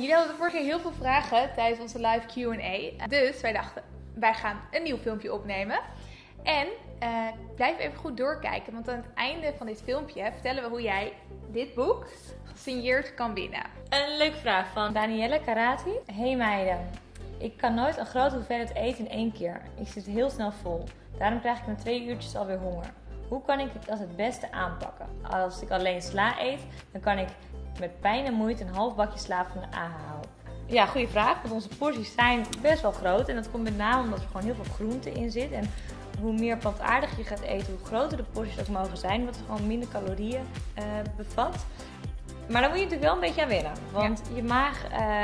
Jullie hadden vorige keer heel veel vragen tijdens onze live Q&A. Dus wij dachten, wij gaan een nieuw filmpje opnemen. En blijf even goed doorkijken, want aan het einde van dit filmpje vertellen we hoe jij dit boek gesigneerd kan winnen. Een leuke vraag van Danielle Karati. Hey meiden, ik kan nooit een grote hoeveelheid eten in één keer. Ik zit heel snel vol. Daarom krijg ik na 2 uurtjes alweer honger. Hoe kan ik het als het beste aanpakken? Als ik alleen sla eet, dan kan ik met pijn en moeite een half bakje sla van de AH halen. Ja, goede vraag, want onze porties zijn best wel groot. En dat komt met name omdat er gewoon heel veel groente in zit. En hoe meer plantaardig je gaat eten, hoe groter de porties ook mogen zijn. Omdat het gewoon minder calorieën bevat. Maar daar moet je natuurlijk wel een beetje aan wennen. Want je maag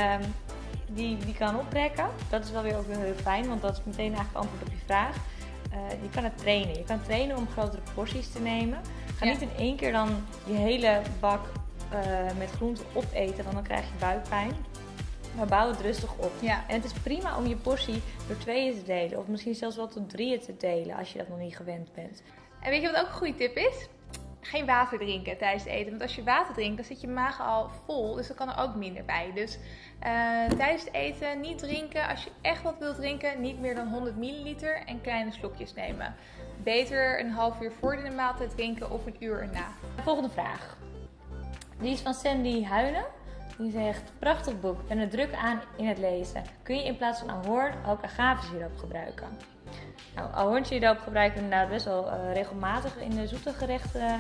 die kan oprekken. Dat is wel weer ook heel fijn, want dat is meteen eigenlijk antwoord op je vraag. Je kan het trainen. Je kan trainen om grotere porties te nemen. Ga niet in één keer dan je hele bak met groenten opeten, want dan krijg je buikpijn. Maar bouw het rustig op. Ja. En het is prima om je portie door 2 te delen. Of misschien zelfs wel tot 3 te delen als je dat nog niet gewend bent. En weet je wat ook een goede tip is? Geen water drinken tijdens het eten. Want als je water drinkt, dan zit je maag al vol. Dus dan kan er ook minder bij. Dus tijdens het eten niet drinken. Als je echt wat wilt drinken, niet meer dan 100 milliliter en kleine slokjes nemen. Beter een half uur voor de maaltijd drinken of een uur erna. De volgende vraag. Die is van Sandy Huinen. Die zegt, prachtig boek, ben er druk aan in het lezen. Kun je in plaats van ahoorn ook agavesiroop gebruiken? Nou, ahornsiroop gebruiken we inderdaad best wel regelmatig in de zoete gerechten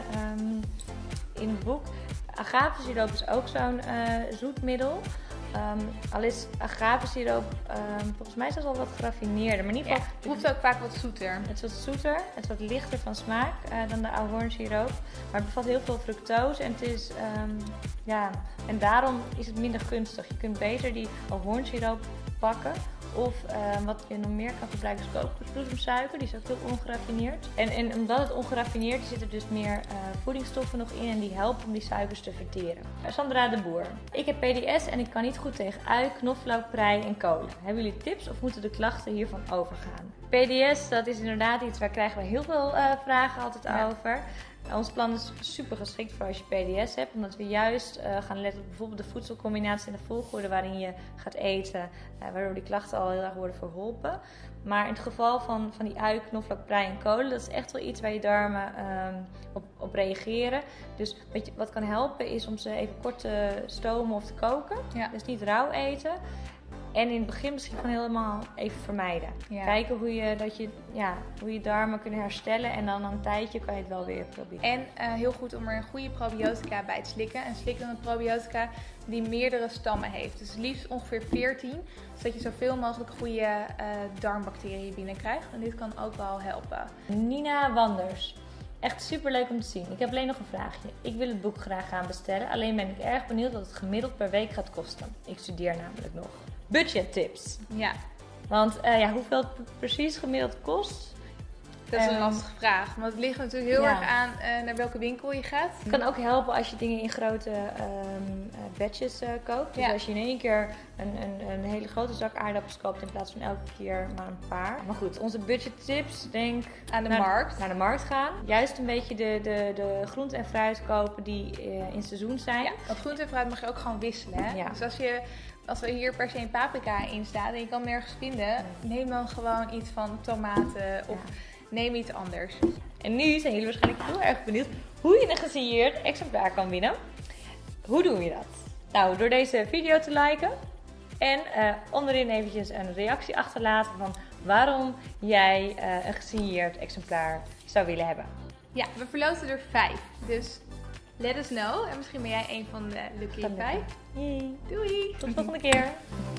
in het boek. Agavesiroop is ook zo'n zoetmiddel. Al is agavesiroop volgens mij zelfs al wat geraffineerder. Maar in ieder geval, het hoeft ook vaak wat zoeter. Het is wat zoeter, het is wat lichter van smaak dan de ahornsiroop. Maar het bevat heel veel fructose en het is, en daarom is het minder gunstig. Je kunt beter die ahornsiroop pakken. Of wat je nog meer kan gebruiken is kokosbloesemsuiker. Die is ook heel ongeraffineerd. En omdat het ongeraffineerd is, zitten er dus meer voedingsstoffen nog in. En die helpen om die suikers te verteren. Sandra de Boer. Ik heb PDS en ik kan niet goed tegen ui, knoflook, prei en kolen. Hebben jullie tips of moeten de klachten hiervan overgaan? PDS, dat is inderdaad iets waar krijgen we heel veel vragen altijd over. Ons plan is super geschikt voor als je PDS hebt. Omdat we juist gaan letten op bijvoorbeeld de voedselcombinatie en de volgorde waarin je gaat eten. Waardoor die klachten al heel erg worden verholpen. Maar in het geval van die ui, knoflook, prei en kolen, dat is echt wel iets waar je darmen op reageren. Dus wat kan helpen is om ze even kort te stomen of te koken. Ja. Dus niet rauw eten. En in het begin misschien gewoon helemaal even vermijden. Ja. Kijken hoe je darmen kunnen herstellen. En dan na een tijdje kan je het wel weer proberen. En heel goed om er een goede probiotica bij te slikken. En slik dan een probiotica die meerdere stammen heeft. Dus liefst ongeveer 14. Zodat je zoveel mogelijk goede darmbacteriën binnenkrijgt. En dit kan ook wel helpen. Nina Wanders. Echt super leuk om te zien. Ik heb alleen nog een vraagje. Ik wil het boek graag gaan bestellen. Alleen ben ik erg benieuwd wat het gemiddeld per week gaat kosten. Ik studeer namelijk nog. Budgettips. Ja. Want hoeveel het precies gemiddeld kost? Dat is een lastige vraag. Want het ligt natuurlijk heel erg aan naar welke winkel je gaat. Het kan ook helpen als je dingen in grote batches koopt. Dus als je in één keer een hele grote zak aardappels koopt in plaats van elke keer maar een paar. Maar goed, onze budgettips, denk naar de markt gaan. Juist een beetje de groente en fruit kopen die in seizoen zijn. Ja, want groente en fruit mag je ook gewoon wisselen. Hè? Ja. Dus als er hier per se een paprika in staat en je kan nergens vinden, neem dan gewoon iets van tomaten of neem iets anders. En nu zijn jullie waarschijnlijk heel erg benieuwd hoe je een gesigneerd exemplaar kan winnen. Hoe doen we dat? Nou, door deze video te liken en onderin eventjes een reactie achterlaten van waarom jij een gesigneerd exemplaar zou willen hebben. Ja, we verloten er 5. Dus let us know. En misschien ben jij een van de lucky 5. Yay. Doei! Tot de volgende keer!